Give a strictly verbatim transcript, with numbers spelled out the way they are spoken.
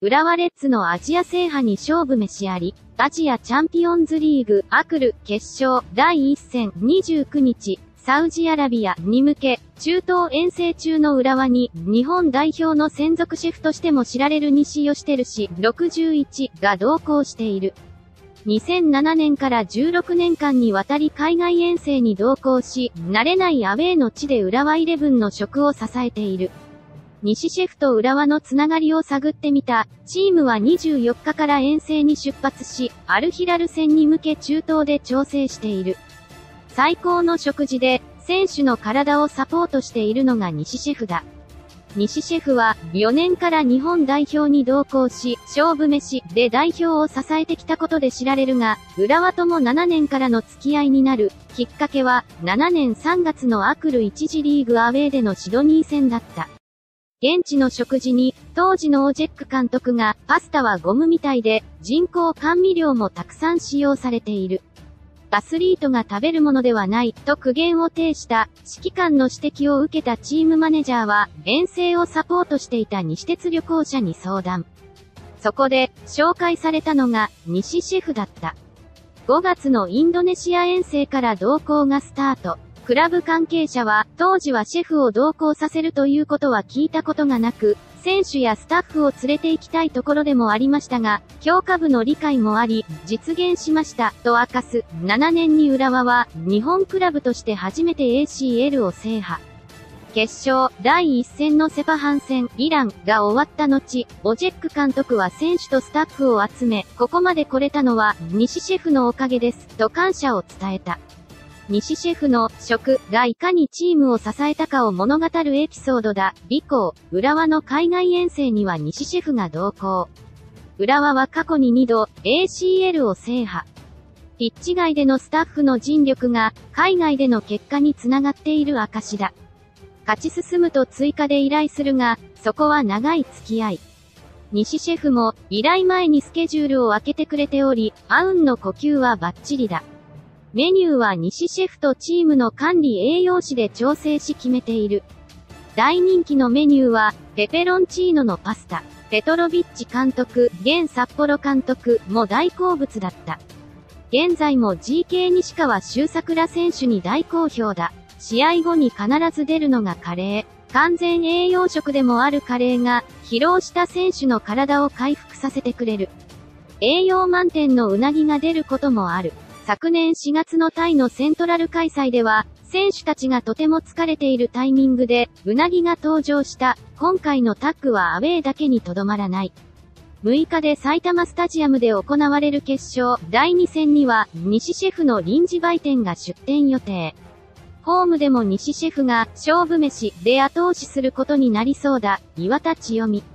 浦和レッズのアジア制覇に勝負飯あり、アジアチャンピオンズリーグ、アクル、決勝、だいいっ戦、にじゅうくにち、サウジアラビアに向け、中東遠征中の浦和に、日本代表の専属シェフとしても知られる西義輝氏、ろくじゅういちが同行している。にせんななねんからじゅうろくねんかんにわたり海外遠征に同行し、慣れないアウェーの地で浦和イレブンの食を支えている。西シェフと浦和のつながりを探ってみた。チームはにじゅうよっかから遠征に出発し、アルヒラル戦に向け中東で調整している。最高の食事で、選手の体をサポートしているのが西シェフだ。西シェフは、よねんから日本代表に同行し、勝負飯で代表を支えてきたことで知られるが、浦和ともななねんからの付き合いになる。きっかけは、ななねんさんがつのアクル一次リーグアウェーでのシドニー戦だった。現地の食事に、当時のオジェック監督が、パスタはゴムみたいで、人工甘味料もたくさん使用されている。アスリートが食べるものではない、と苦言を呈した、指揮官の指摘を受けたチームマネジャーは、遠征をサポートしていた西鉄旅行者に相談。そこで、紹介されたのが、西シェフだった。ごがつのインドネシア遠征から同行がスタート。クラブ関係者は、当時はシェフを同行させるということは聞いたことがなく、選手やスタッフを連れて行きたいところでもありましたが、強化部の理解もあり、実現しました、と明かす。ななねんに浦和は、日本クラブとして初めて エーシーエル を制覇。決勝、だいいっ戦のセパハン戦、イランが終わった後、オジェック監督は選手とスタッフを集め、ここまで来れたのは、西シェフのおかげです、と感謝を伝えた。西シェフの食がいかにチームを支えたかを物語るエピソードだ。備考、浦和の海外遠征には西シェフが同行。浦和は過去ににど エーシーエル を制覇。ピッチ外でのスタッフの尽力が海外での結果につながっている証だ。勝ち進むと追加で依頼するが、そこは長い付き合い。西シェフも依頼前にスケジュールを空けてくれており、あうんの呼吸はバッチリだ。メニューは西シェフとチームの管理栄養士で調整し決めている。大人気のメニューは、ペペロンチーノのパスタ。ペトロビッチ監督、現札幌監督も大好物だった。現在も ジーケー 西川周桜選手に大好評だ。試合後に必ず出るのがカレー。完全栄養食でもあるカレーが、疲労した選手の体を回復させてくれる。栄養満点のうなぎが出ることもある。昨年しがつのタイのセントラル開催では、選手たちがとても疲れているタイミングで、うなぎが登場した。今回のタッグはアウェーだけにとどまらない。むいかで埼玉スタジアムで行われる決勝、だいに戦には、西シェフの臨時売店が出店予定。ホームでも西シェフが、勝負飯で後押しすることになりそうだ。岩田千代美。